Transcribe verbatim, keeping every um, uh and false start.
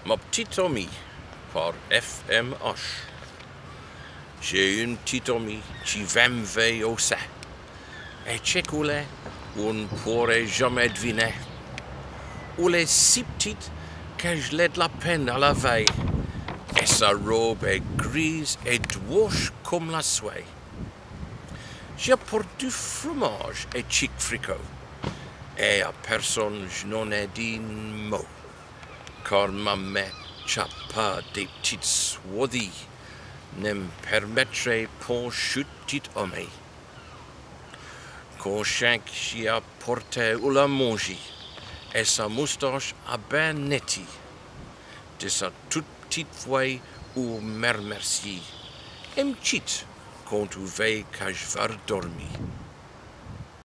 Ma petite amie par F M H. J'ai une petite amie qui vingt veille au sein. Et check-oulé, on ne pourrait jamais deviner. Elle est si petite que je l'ai de la peine à la veille. Et sa robe est grise et douce comme la soie. J'apporte du fromage et chic fricot. Et à personne je n'en ai dit un mot. Car ma mère n'a pas des petites soies ne me permettrait pas chuter homme. Quand chaque j'y a porté ou la manger, et sa moustache a bien nettie, de sa toute petite voix ou mère merci, et me chite quand tu veilles que je vais dormir.